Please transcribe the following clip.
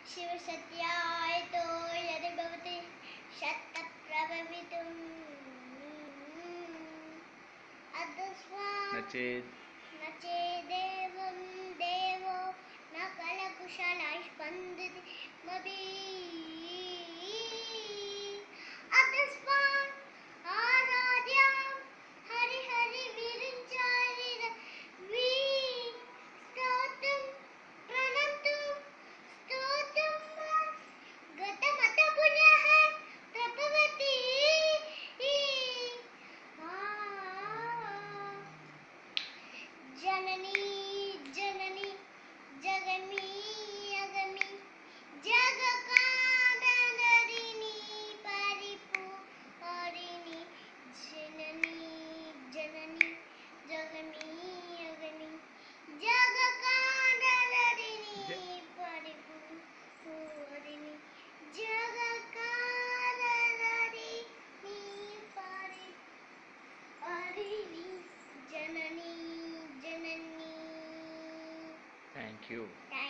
शिवसत्यायतो यदि भवति शतप्रभवितुम् अदस्वान् न चेदेवं देवो न कलकुशलाः स्पन्दति मबी अदस्वान् आराध्या हरि हरि विरिञ्चारिर वी स्तोत्रं प्रणन्तु स्तोत्रं गतमत पुण्यः प्रभवति जननी जननी जगमी अगमी जगकारणरिणी परिपूरिणी जननी जननी जगमी अगमी जगकारणरिणी परिपूरिणी जगकारणरिणी परिपूरिणी जननी जननी. Thank you.